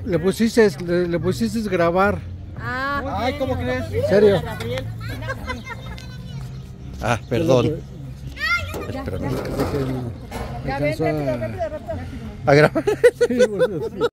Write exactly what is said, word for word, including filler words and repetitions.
Le pusiste, le, le pusiste grabar. Ah, Ay, ¿cómo crees? ¿En serio? Ah, perdón. Espérame. Alcanzó a... A grabar. Sí, pues, sí.